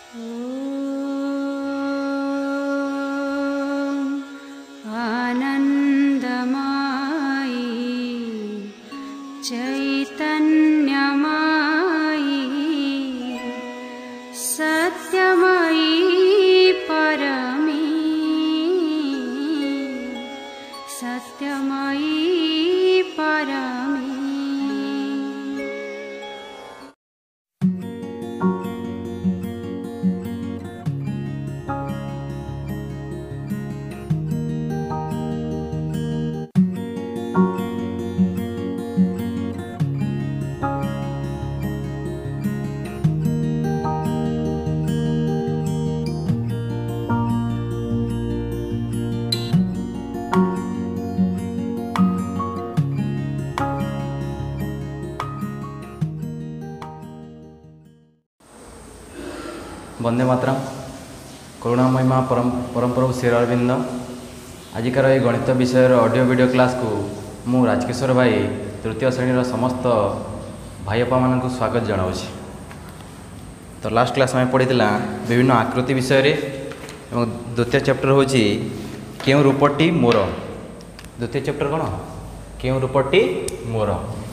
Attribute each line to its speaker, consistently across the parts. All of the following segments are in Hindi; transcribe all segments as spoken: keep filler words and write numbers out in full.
Speaker 1: वंदे मातरम। करुणामय माँ परम परम प्रभु श्री अरविंद। आजिकार ये गणित विषय ऑडियो वीडियो क्लास को मु राजकिशोर भाई तृतीय श्रेणी समस्त भाई बापा मान स्वागत जनाऊँ। तो लास्ट क्लास में पढ़ीला विभिन्न आकृति विषय रे एवं द्वितीय चैप्टर हूँ क्यों रूपटी मोर। द्वितीय चैप्टर कौन क्यों रूपटी मोर।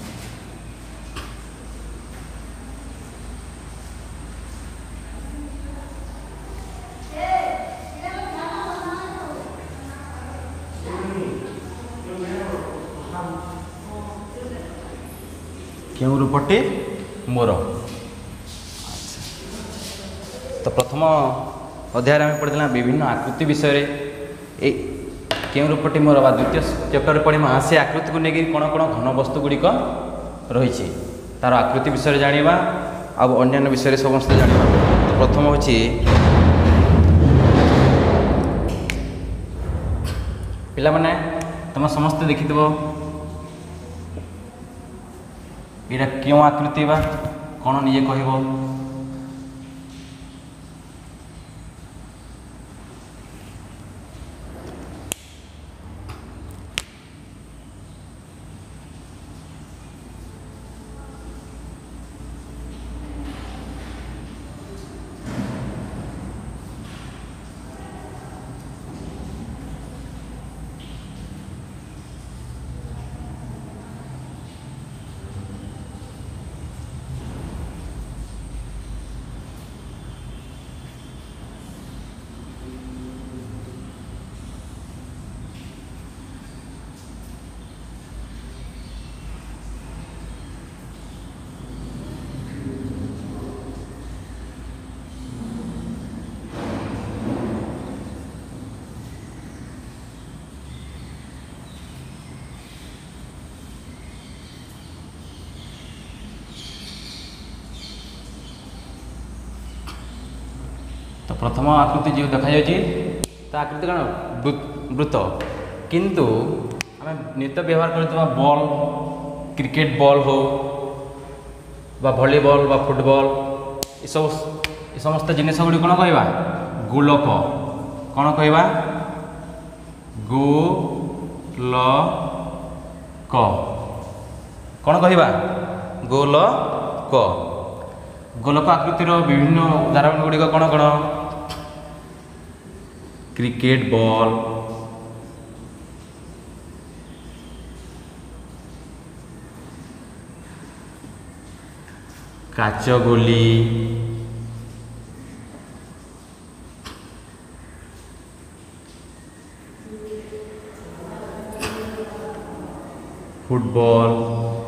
Speaker 1: क्यों रूपटी मोर। तो प्रथम अध्याय में पढ़ीला विभिन्न आकृति विषय रे ए क्यों रूपटी मोर बा द्वितीय चैप्टर पढ़ीमा से आकृति को लेकर कौन कौन घन वस्तु गुड़िक रही तार आकृति विषय जानिबा आ अन्य विषय समस्त जानिबा। तो प्रथम होची पिला माने तुम समस्त देखिथिबो इरा क्यों आकृति बा कौन निजे कहबो। तो प्रथम आकृति जो देखा तो आकृति कौन वृत्त किंतु आम नित्य व्यवहार करता बॉल क्रिकेट बॉल हो बा वॉलीबॉल बा फुटबॉल ये सब ये समस्त जिनिस गुड़ी कौन कहवा गोलक कौन कहवा गोलक कौन कहवा गोलक। गोलक आकृतिर विभिन्न उदाहरण गुड़िक कौन कौन क्रिकेट बॉल काच गोली फुटबॉल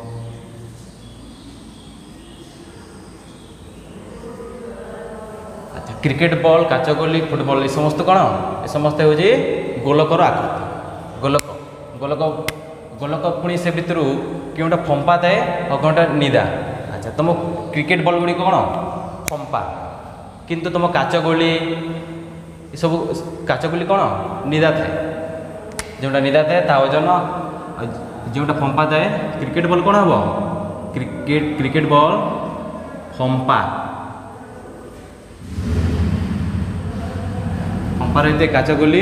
Speaker 1: क्रिकेट बॉल काच गोली फुटबॉल ये समस्त कौन ये समस्त हूँ गोलकर आकृति। गोलक गोलक गोलक पुणी से भितर क्योंटा फंपा थाए और कौनटा निदा। अच्छा तुम क्रिकेट बॉल गुड़ी कौन फंपा किंतु तुम काच गोली ये सब काच गोली कौन निदा थाए जोटा निदा थाए ता ओजन जोटा फंपा थाए क्रिकेट बॉल कौन हम क्रिकेट क्रिकेट बॉल फंपा फंपा रही काच गोली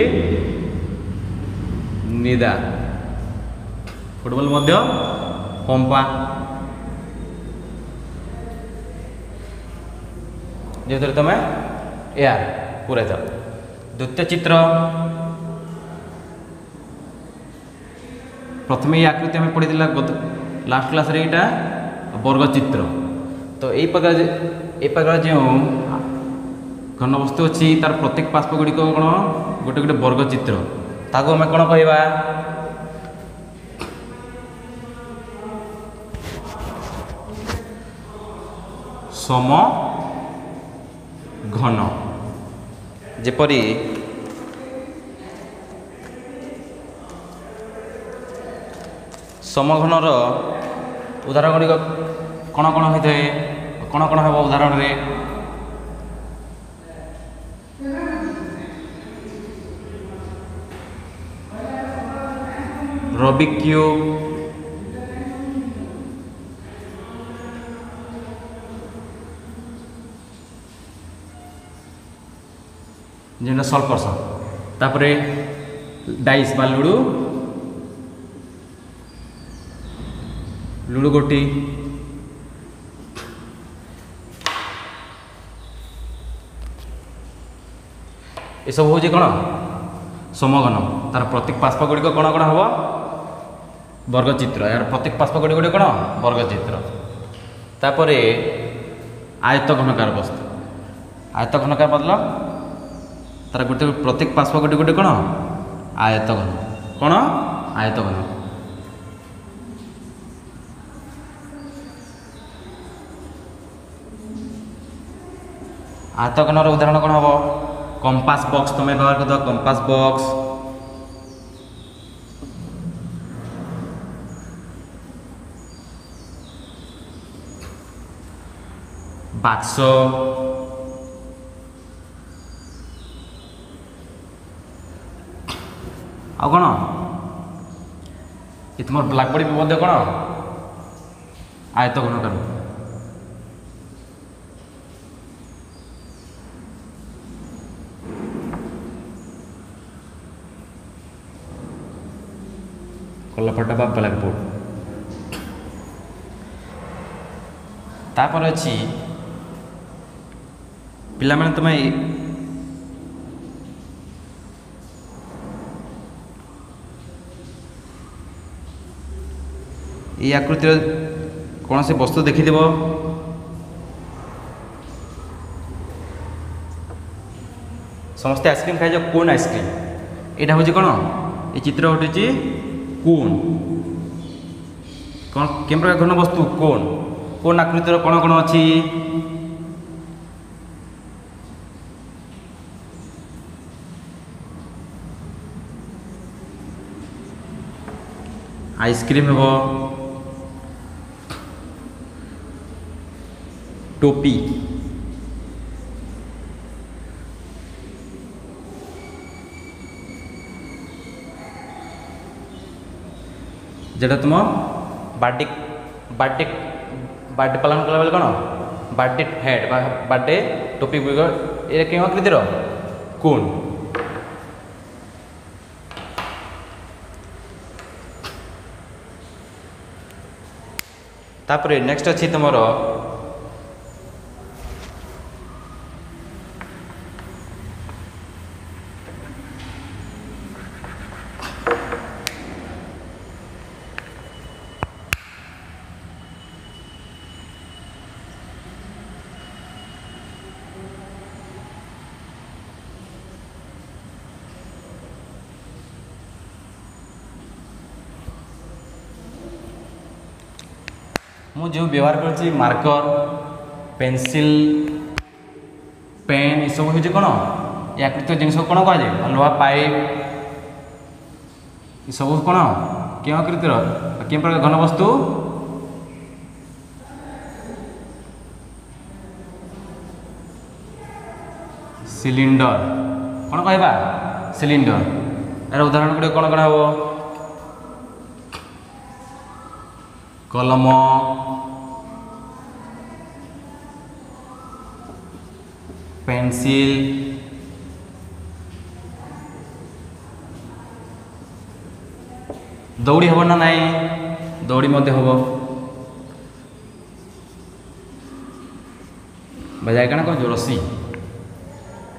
Speaker 1: निदा फुटबॉल मध्य फंपा जो तुम एयर पूरा था। द्वितीय चित्र प्रथम ये आकृति आम पढ़ी लास्ट क्लास रे एटा वर्ग चित्र। तो यही प्रकार ए प्रकार जो घन वस्तु अच्छी तार प्रत्येक पार्श्व गुड़िक कौन गोटे गोटे वर्ग चित्र ताको आम कौन कहवा सम घन। जेपरी समघनर उदाहरण गुड़िक कौन कौन होता है कौन कौन हम उदाहरण रे रबिक क्यूब, जेन सल्व करस तापरे डाइस बा लुडू लुडू गोटी ये सब हूँ कौन समघन तार प्रत्येक पार्श्व गुड़िक कौन कौन हम वर्ग चित्र यार प्रत्येक पार्श्व गुड़ी गोटे कौन वर्ग चित्र। तापर आयत घनकार वस्तु आयत घनकार मतलब तार गोटे प्रत्येक पार्श्व गुड़ी गोटे कौन आयत घन कौन आयत घन। आयत घनर उदाहरण कौन हम कंपास बॉक्स तुम व्यवहार कर कंपास बॉक्स, बाक्स, आ कौन ये तुम ब्लैकबोर्ड भी मध्य कौन आयत घनकार। कलपटा बा ब्लैकबोर्ड। तापर अच्छी पिला माने तुम ये आकृतिर कौन से वस्तु देखिदेव समस्ते आइसक्रीम खाई कोन आइसक्रीम यहाँ हूँ कौन ये चित्र हटू कोन कौन केम प्रकार घन वस्तु कोन कोन आकृतिर कौन कौन अच्छी आइसक्रीम हे टोपी जेटा तुम बर्थडे बर्थडे बर्थडे पालन कला बेले कौन बर्थडे हेड बर्थडे टोपी गुड़िक ये क्यों आकृतिर कोन। तापर नेक्स्ट अच्छी तुम मु जो व्यवहार कर मार्कर पेंसिल पेन ये सब हूँ कौन ये आकृति जिन कौन कहुए लोहा पाइप ये सब कौन क्यों आकृतिर कि प्रकार घन वस्तु सिलिंडर कौन कहवा सिलिंडर यार उदाहरण गुड़े कौन कौन हम कलम पेंसिल दौड़ी हम ना नाई दौड़ी मध्य हम बजाय क्या कौन जो रसी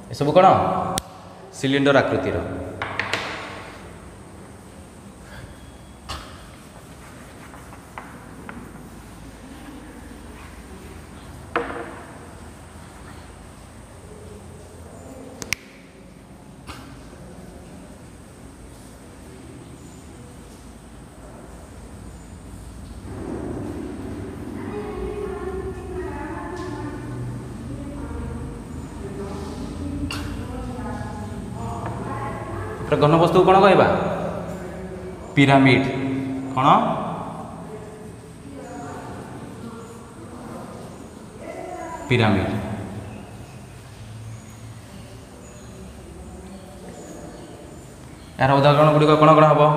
Speaker 1: एसबू कौन सिलिंडर आकृतिर। घनवस्तु कौन कहवा पिरामिड कौन पिरामिड। यार उदाहरण गुड़िक कौन कौन हम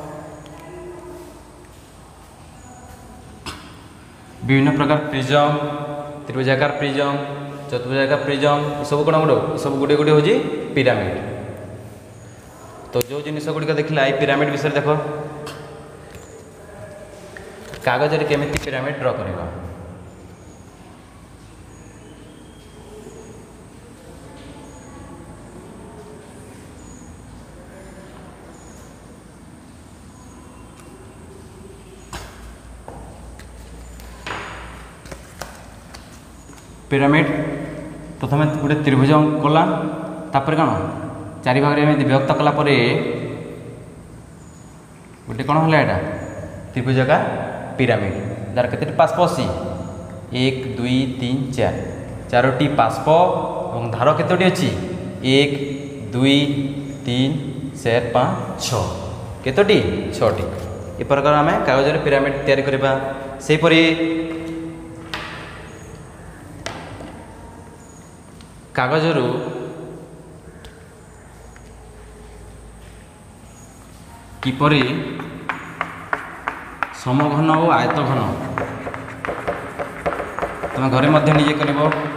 Speaker 1: विभिन्न प्रकार प्रिजम त्रिभुजाकार प्रिजम चतुर्भुजाकार प्रिजम सब कौन गुड़ सब गुटे गुटे हूँ पिरामिड। तो जो जिनिस गुड़िक देखला ये पिरामिड विषय देख कागज रे केमिति पिरामिड ड्र करबा। पिरामिड प्रथम गोटे त्रिभुज कला तापर कौन चारि भाग में विभक्त कला गोटे कौन है यहाँ त्रिभुजाकार पिरामिड दार के पार्श्व अच्छी एक दुई तीन चार चारोटी पार्श्व और धार केतोटी अच्छी एक दुई तीन चार पाँच छः केतोटी छटी। ए प्रकार आम कागज पिरामिड तैयारी करबा। सेहीपरि कागजरू किपरि समघन और आयतघन तुम घरे मध्य निजे कर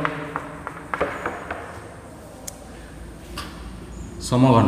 Speaker 1: समघन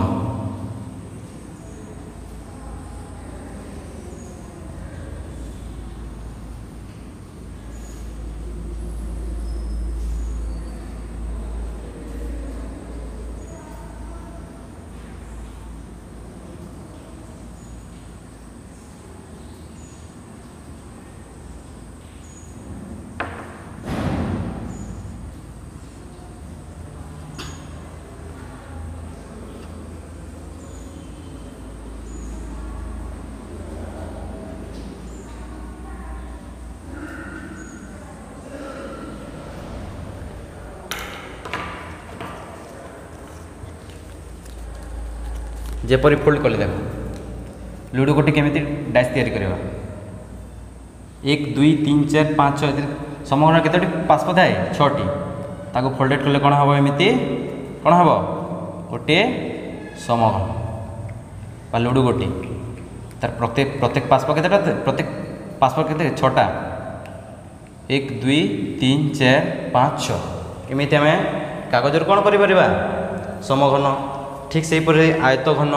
Speaker 1: जेपरी फोल्ड कले देख लुडो गोटी केमी डाइस तैयारी करवा एक दुई तीन चार पाँच छः समग्र केतोटी पार्श्व थाए छटी ताको फोल्डेड कले कौन हम एमती कौन हम गोटे समघन बा लुडो गोटी तार प्रत्येक प्रत्येक पार्श्व केतेटा प्रत्येक पार्श्व केते छटा एक दुई तीन चार पाँच छः एमती आम कागज कौन कर समघन। ठीक से परे आयतघन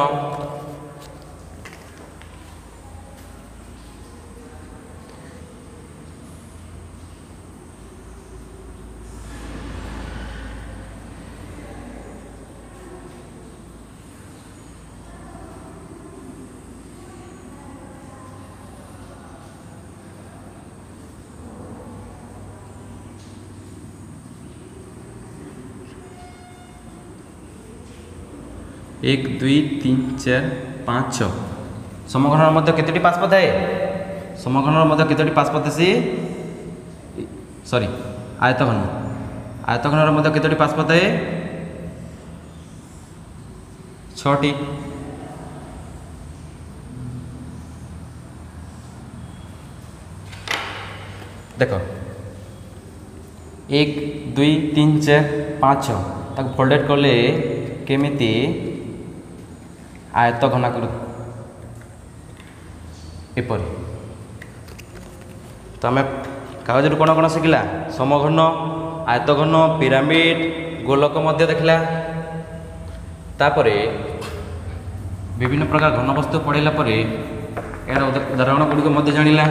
Speaker 1: एक दुई तीन चार पाँच छः समघन मध्य केतोटी पार्श्व थाए समघन मध्य केतोटी पार्श्व थे सॉरी आयतघन आयतघन मध्य केतोटी पार्श्व थाए छटी। देख एक दुई तीन चार पाँच छः ताको फोल्डेड कले केमिति आयत घनाकृति एपरी। तो आम कागज कौन कौन शिखला समघन आयतघन पिरामिड गोलक मध्य देखला तापरे विभिन्न प्रकार घन वस्तु पढ़ेला परे यार उदाहरण गुड़िक मध्य जानिला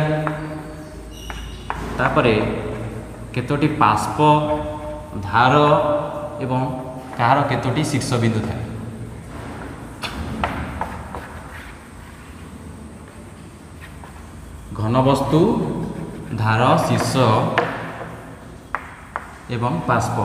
Speaker 1: तापरे केतोटी पार्श्व धार एवं कहार केतोटी शीर्ष बिंदु थाए घनवस्तु धार शीर्ष एवं बाष्प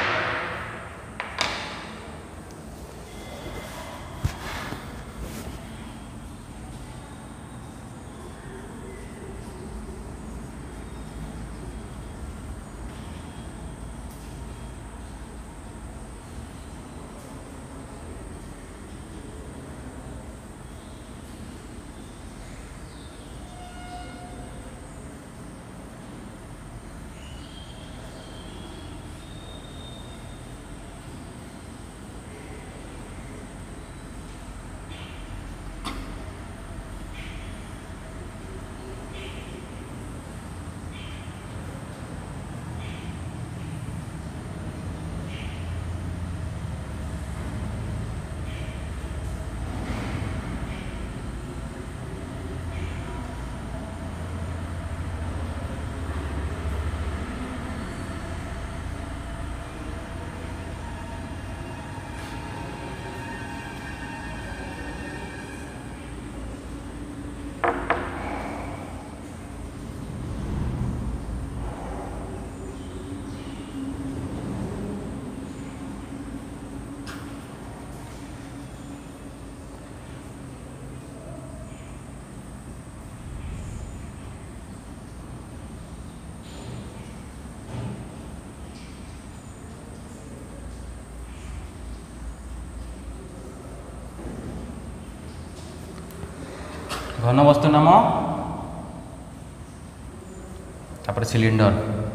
Speaker 1: घनवस्तु नाम तापर सिलिंडर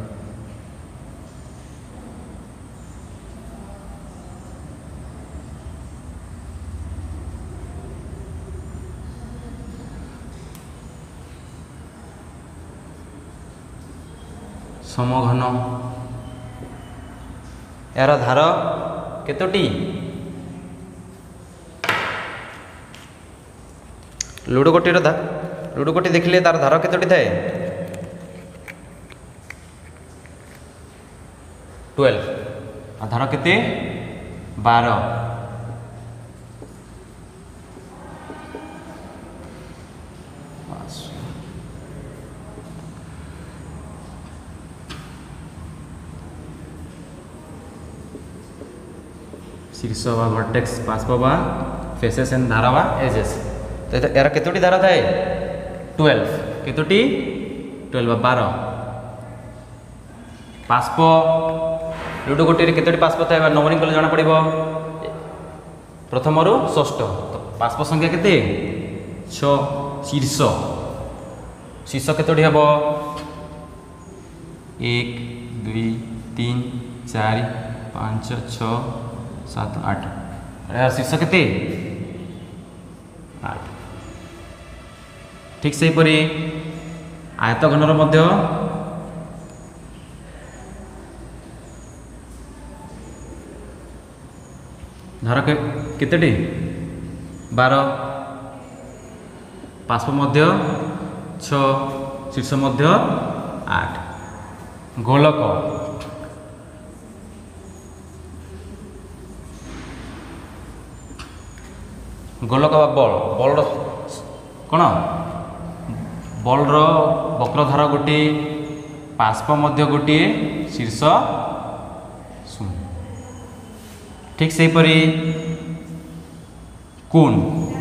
Speaker 1: समघन यार धार केतोटी लुडो गोटीर धा लुडो गोटी देखिले तार धार केतोटी थाए ट्वेल्व आ धार केते बारह शीर्ष बा वर्टेक्स बाष्प बा फेसेस एंड धारा बा एजेस तो यार केतोटी धारा थाए ट्वेल्व केतोटी ट्वेल्व बारह बाष्प लुडो गोटी केतोटी बाष्प थाए नंबरिंग कले जना पड़िबो प्रथम रु षष्ठ तो बाष्प संख्या केते छ शीर्ष शीर्ष केतोटी हबो एक दुई तीन चार पाँच छ सात आठ यार शीर्ष केते आठ ठीक से परी आयत घनर मध्य धार केतेटी बारह बाष्प मध्य छ शीर्ष मध्य आठ गोलक गोलक बा बल बल कौन बल्र वक्रधार गोटे बाष्प मध्य गोटे शीर्ष शून्य ठीक से परी कोण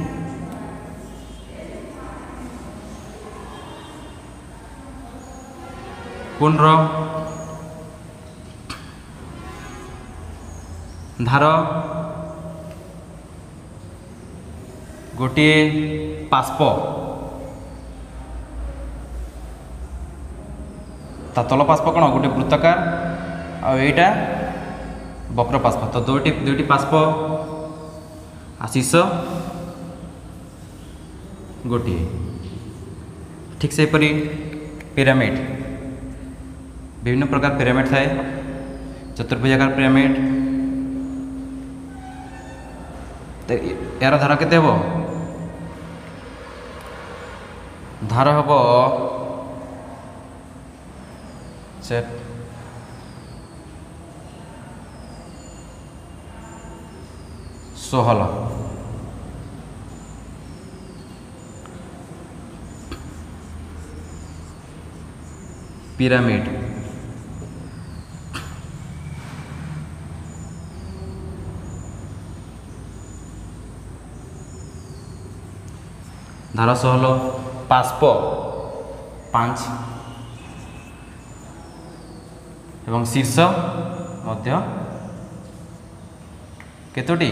Speaker 1: कोण रो धार गोटे बाष्प ता तल बाष्प कौन गोटे वृत्ताकार आईटा वक्र बाष्प तो दुईटी दुईटी बाष्प आशीष गोटे ठीक से परी पिरामिड विभिन्न प्रकार पिरामिड थाए चतुर्भुजाकार पिरामिड तो यार धारा केते हबो धार हबो से ଷୋହଳ। ପିରାମିଡ। ଧାର ଷୋହଳ। ପାର୍ଶ୍ୱ ପାଞ୍ଚ ଏବଂ ଶୀର୍ଷ ମଧ୍ୟ କେତୋଟି?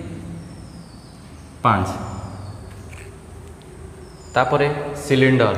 Speaker 1: ପାଞ୍ଚ। ତାପରେ ସିଲିଣ୍ଡର।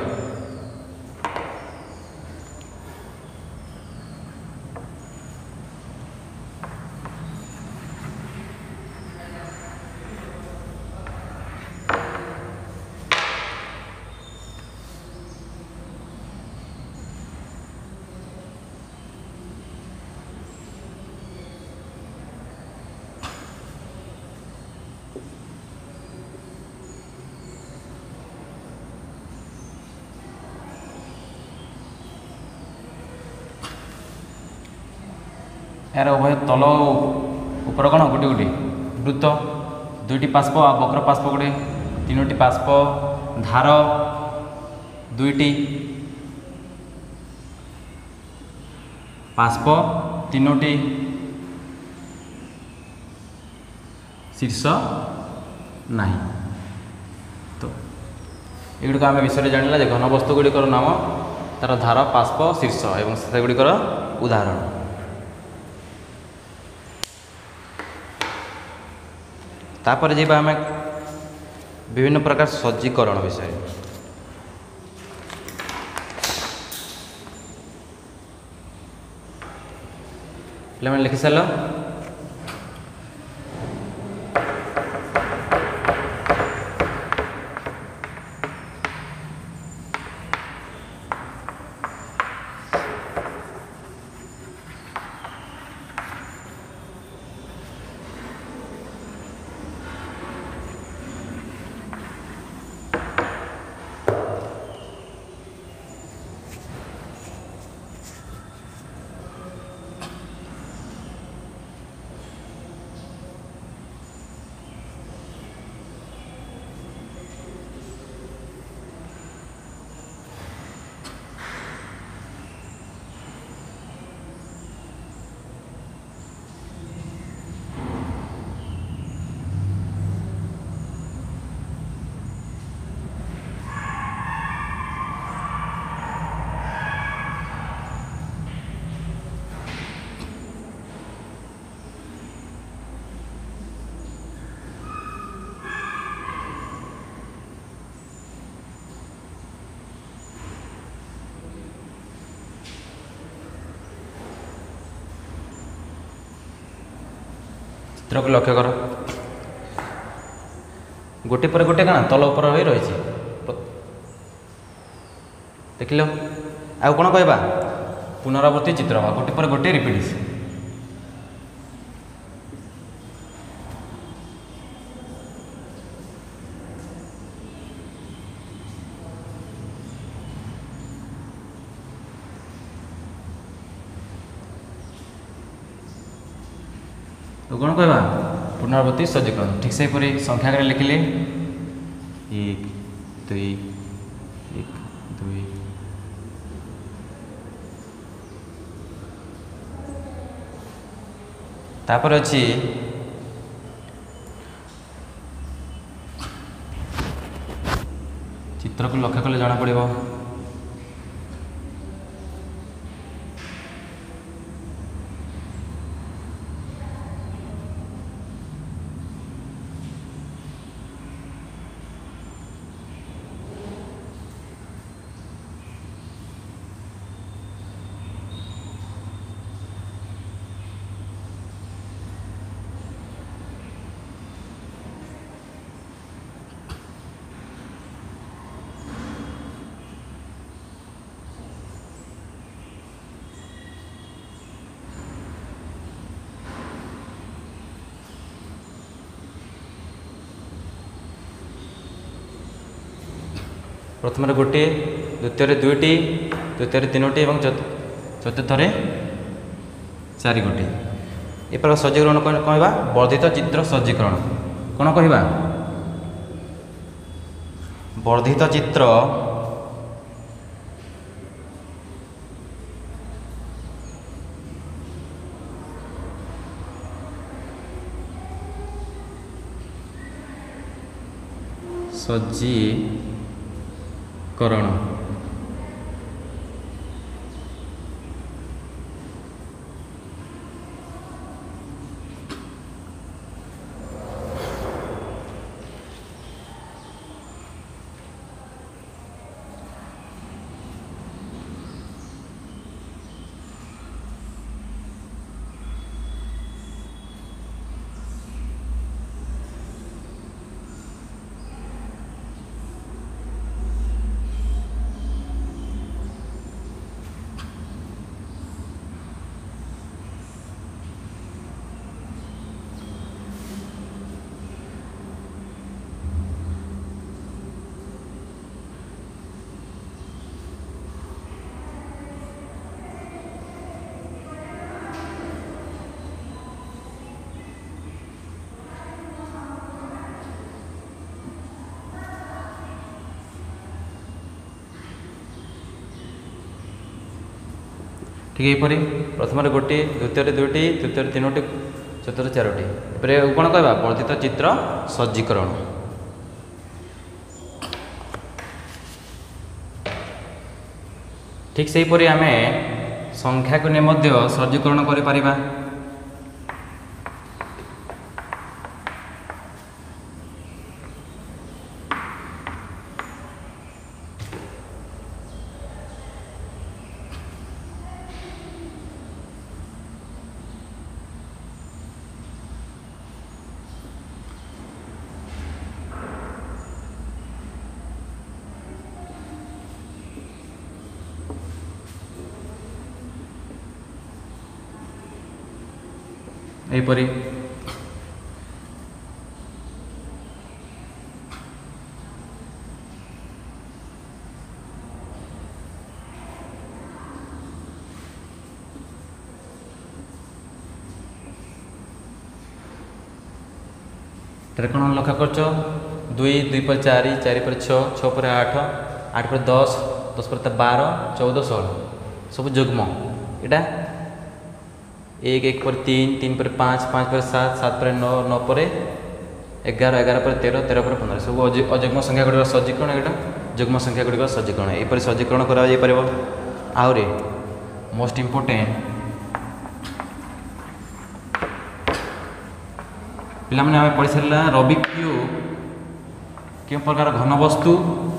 Speaker 1: यार उभय तल ऊपर कौन गोटे गोटे वृत्त दुईटी पार्श्व आ वक्र पार्श्व गोटे तीनोटी पार्श्व धार दुईटी पार्श्व तीनोटी शीर्ष नहीं। तो एगुड़िक आम विषय जाना जे घनवस्तु गुड़िकर नाम तार धार पार्श्व शीर्ष एवं से गुड़िकर उदाहरण। तापर जीवा आम विभिन्न प्रकार सज्जीकरण विषय। पे लिखि सार चित्र को लक्ष्य कर गोटे पर गोटे क्या तल उपर हो रही देख लो आउ कौन कहवा पुनरावृत्ति चित्र गोटे पर गोटे रिपीट। तो कौन कहवा पुनरावृत्ति सज्जीकरण। ठीक से पूरी संख्या कर लिखिले एक दुई एक दुई तापर अच्छी चित्र को लक्ष्य कले जना पड़िबो। प्रथम गोटे द्वितीय दुईटी तृतीय तीनोटी और चतुर्थ चारि गोटी ए प्रकार सज्जीकरण कहवा वर्धित चित्र सज्जीकरण कौन कहवा वर्धित चित्र सज्जीकरण ठीक यहीपरी प्रथम गोटी द्वितीय दुईटी तृतीय तीनोटी चतुर्थ चारोटी एपरे कौन कहवा वर्धित चित्र सज्जीकरण ठीक से हीपरी आम संख्या को नहीं सज्जीकरण करिपरिबा यहीपरी कौन लक्ष्य कर दुई दुई पर चार चार पर छः छः पर आठ आठ पर दस दस पर बारह चौदह षोल सब जुग्म इटा एक एक पर तीन तीन पर पाँच पाँच पर सात सात पर नौ नौ पर एगार एगार पर तेरह तेरह पर पंद्रह सब अजुग्म संख्या गुड़िक सज्जीकरण यहाँ जुग्म संख्या गुड़िक सज्जीकरण यहपरी सज्जीकरण करा आहरी मोस्ट इम्पोर्टेंट पिला माने आमे पढ़ी सारा रबिक क्यूब के प्रकार घन वस्तु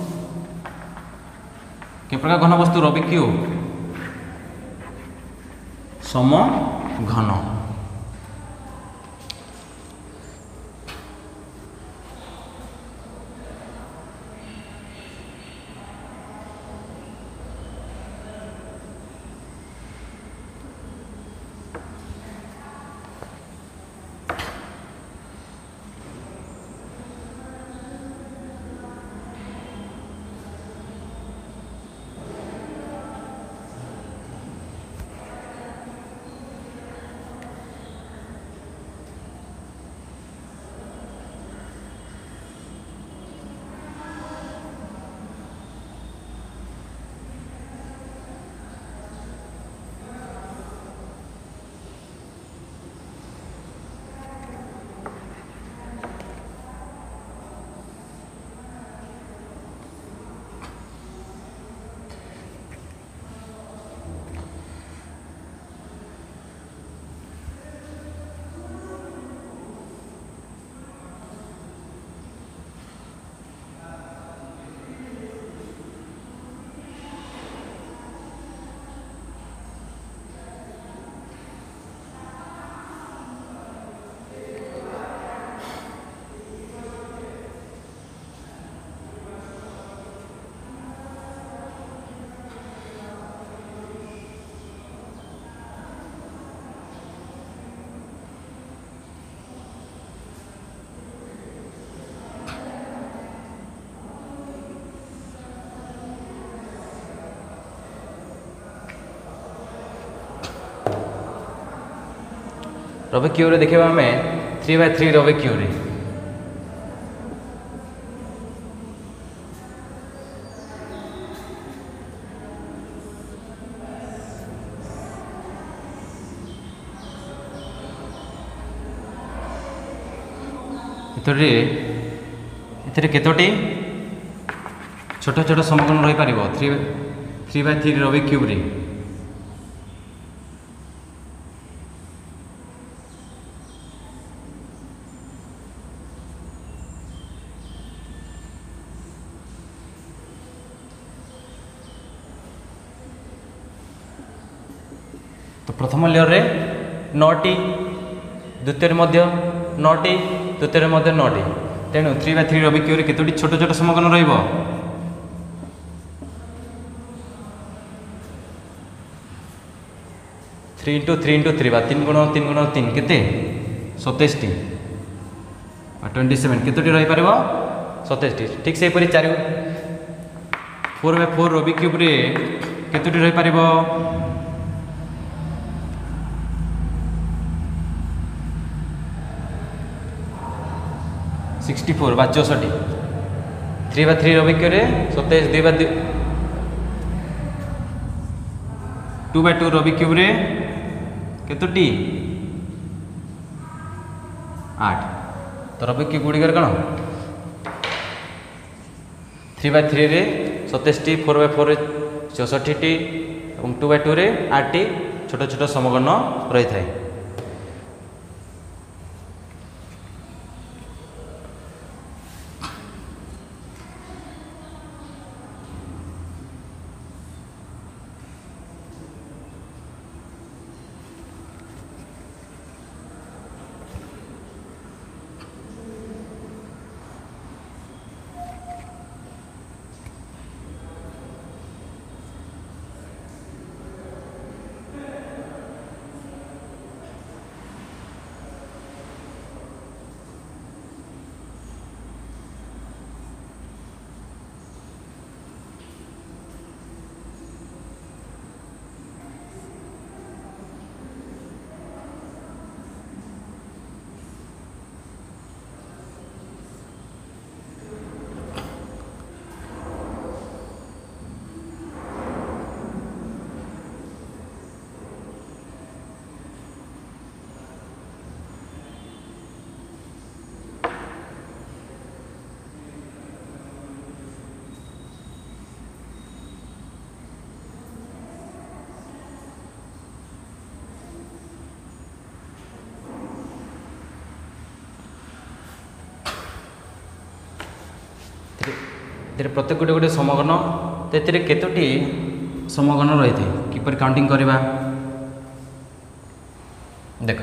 Speaker 1: के प्रकार घन वस्तु रबिक क्यूब सम घन रबिक क्यूब रे देखिबा हमें three by three Rubik cube रे इतरे इतरे केतोटी छोट छोट समकोण रही पारिबो three three by three Rubik cube रे तो प्रथम लेयर रे नौटी द्वितीय मध्य नौटी तृतीय मध्य नौटी तेणु three by three Rubik cube रे केतोटी छोट छोट समकोण रहिबो three into three into three बा तीन गुण तीन गुण तीन केते सतैश टी ट्वेंटी सेवेन केतोटी रही पारिबो सतैश टी ठीक से परि चार four by four Rubik cube रे केतोटी रही पारिबो सिक्सटी फोर बा चौसठी three by three Rubik cube रे सतैश दुई by two by two Rubik cube रे केतोटी आठ तो रबिक क्यूब गुड़िकर कौन थ्री बाय थ्री रे सतैश टी फोर बाय फोर रे चौसठी टी और टू बाय टू रे आठ टी छोट छोट समकोण रही थाए प्रत्येक गोटे गोटे समकोण तो ये केतोटी समकोण रही थे किपर काउंटिंग करवा देख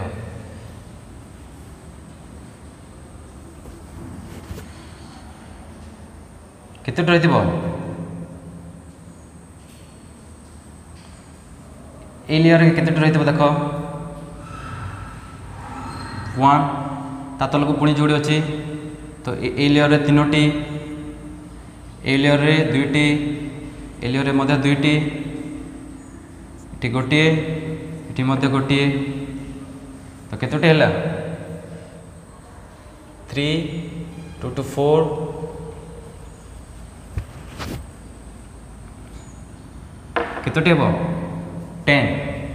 Speaker 1: केतोटी रही ए लेयर केतोटी रही देख वन ता तल को पुणी जोड़ी अच्छी तो ए लेयर तीनोटी ए लेयर रे दुईटी ए लेयर रे मध्य दुईटी इटी गोटे इटी मध्य गोटे तो केतोटी हैला थ्री टू टू फोर केतोटी हेबो टेन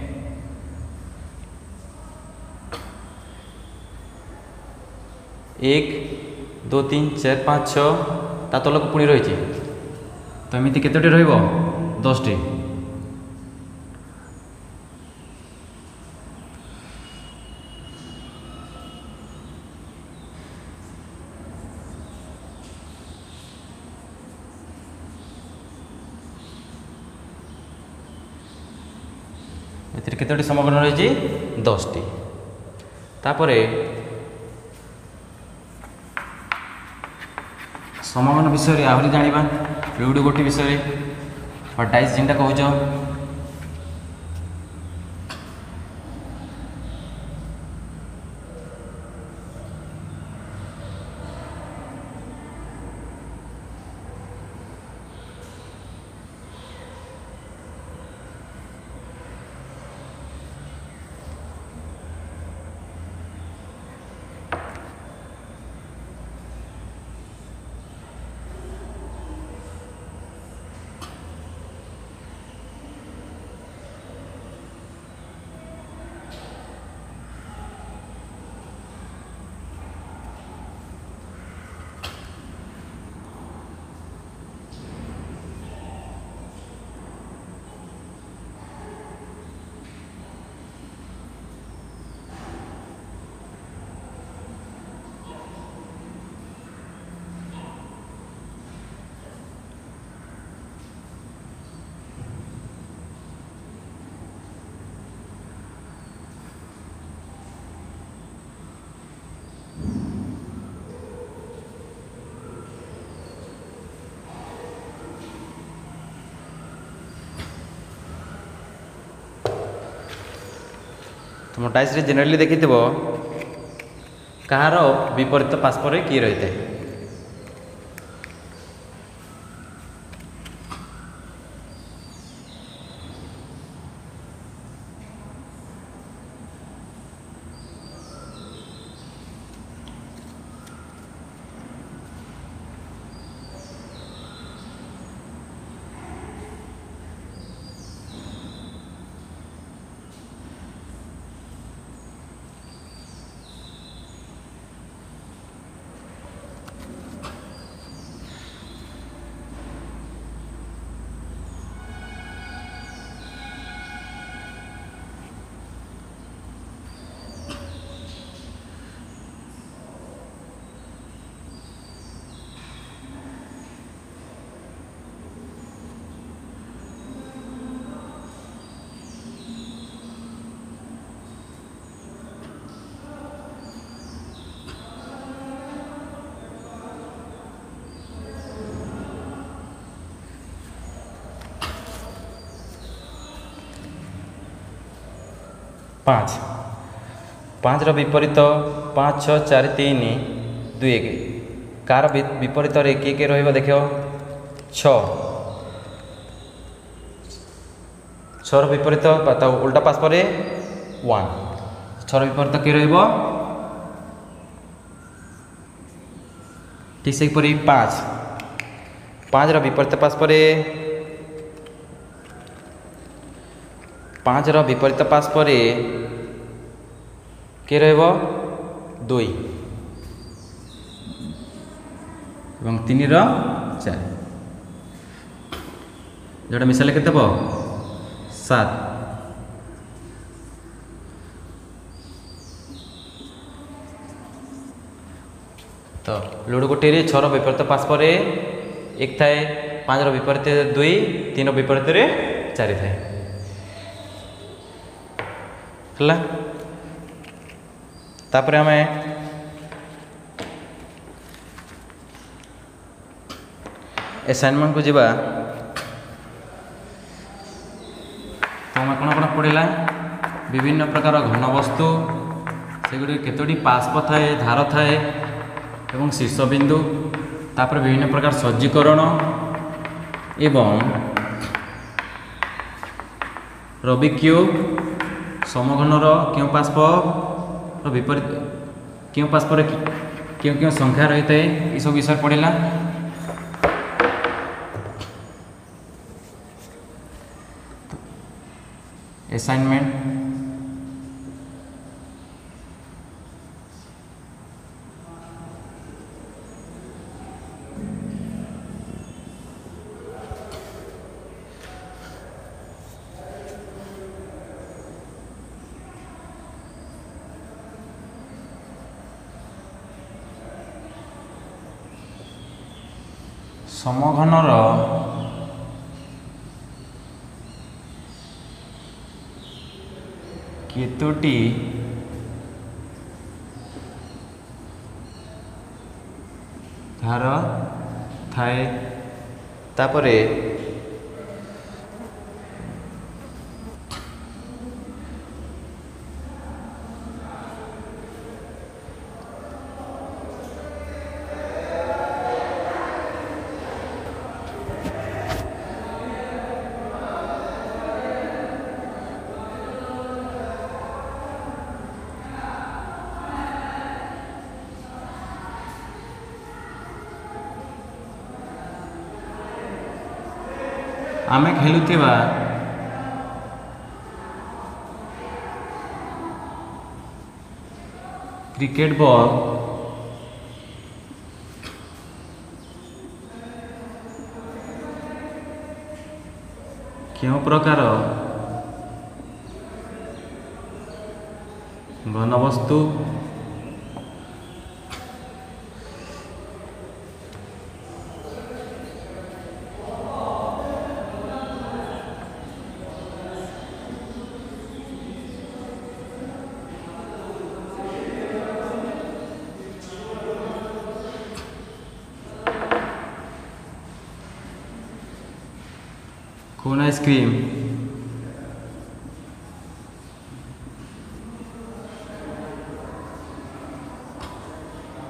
Speaker 1: एक दो तीन चार पाँच छः ता तलक पुणी रही तो एमती केतोटी रहिबो दस टी एतिर केतोटी समकोण रही दस टी तापरे समकोण विषय आहरी जाना फ्लूइड गोटी विषय डाइस जिनटा कह तुम डाइस रे जनरली देखिथिबो कहार विपरीत पार्श्व रे की रही है। पाँच पाँच विपरीत पाँच छः चार तीन दुई एक कार विपरीत किए किए रही देख छ छर विपरीत उल्टा पास पर वन छर विपरीत किए रही ठीक से परी पाँच पाँच विपरीत पास पर पाँच विपरीत पास पर के रहिबो दुई एवं तीन रो चार जोड़ा मिसाले केते हबो सात तो लूडो गोटे रे छर विपरीत पास पर एक थाए पाँच विपरीत दुई तीन विपरीत रे चार थाए है तापर आम असाइनमेंट को जीवा तो आम कौन कौन पढ़ला विभिन्न प्रकार घन वस्तु से केतोटी पार्श्व थाए धार थाए एवं शीर्षबिंदु तापर विभिन्न प्रकार सज्जीकरण एवं रबिक क्यूब समघनर क्यों पार्श्व विपरीत क्यों पार्श्व क्यों क्यों संख्या रही है ये सब विषय पढ़ला। असाइनमेंट समघनर केतोटी धार थाए तापरे आमे खेलुथिबा क्रिकेट बॉल क्यों प्रकार घन वस्तु कोन आइसक्रीम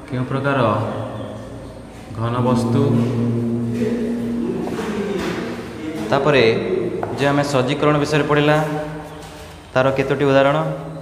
Speaker 1: क्यों प्रकार घन वस्तु तापरे जो आम सज्जीकरण विषय पढ़ला तार केतोटी उदाहरण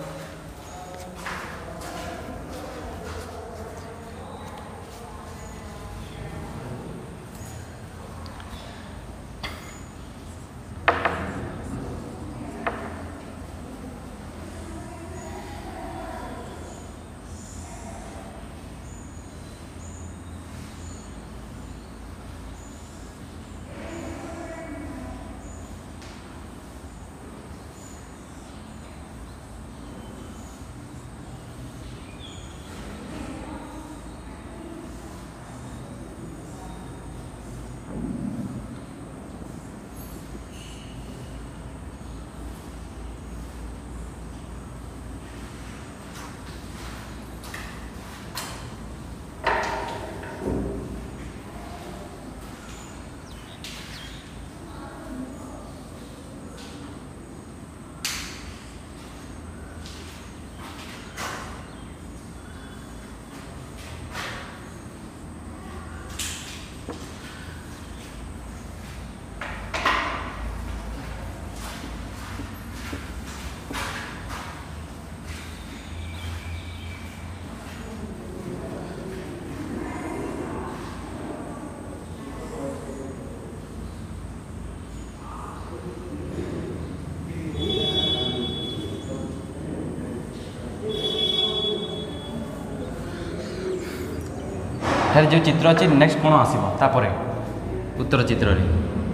Speaker 1: फिर जो चित्र अच्छे नेक्स्ट कौन आसो तापर उत्तर चित्र रे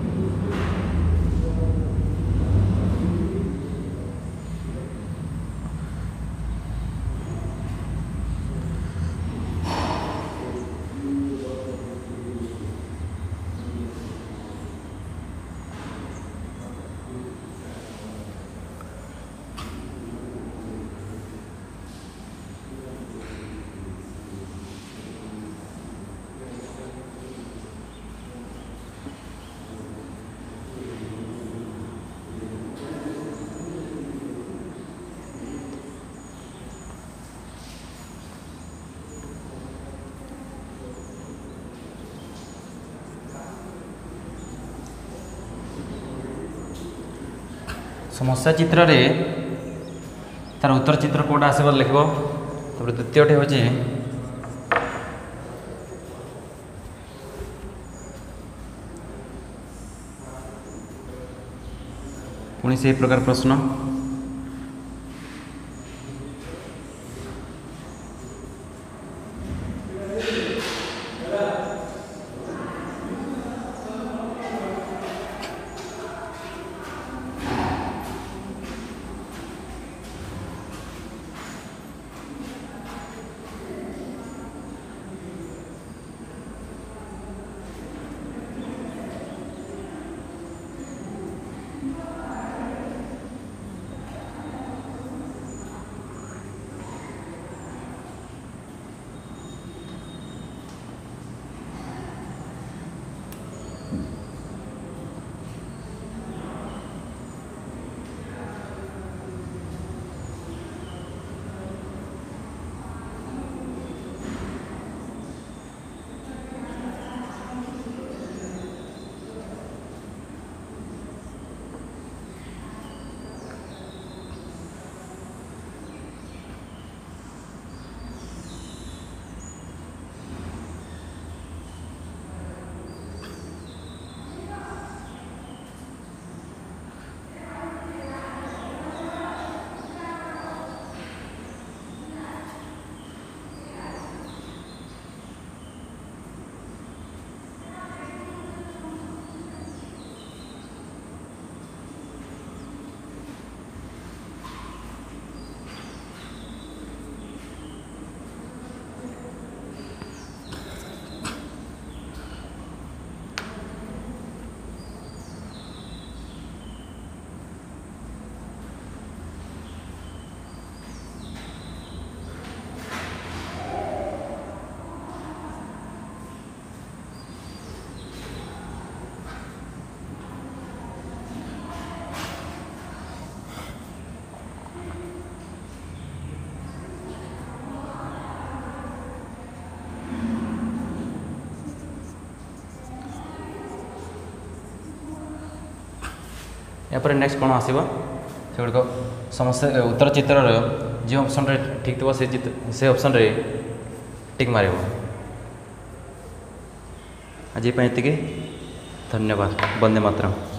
Speaker 1: समस्या चित्र रे तार उत्तर चित्र कोटा आसब लिख द्वितीय टे हूँ पुणी से प्रकार प्रश्न यापर नेक्स्ट कौन आसो सेगुड़िक समस्या उत्तर चित्र जो ऑप्शन रे ठीक थो से चित्र से ऑप्शन रे टिक मार। आज ये धन्यवाद। वंदे मातरम।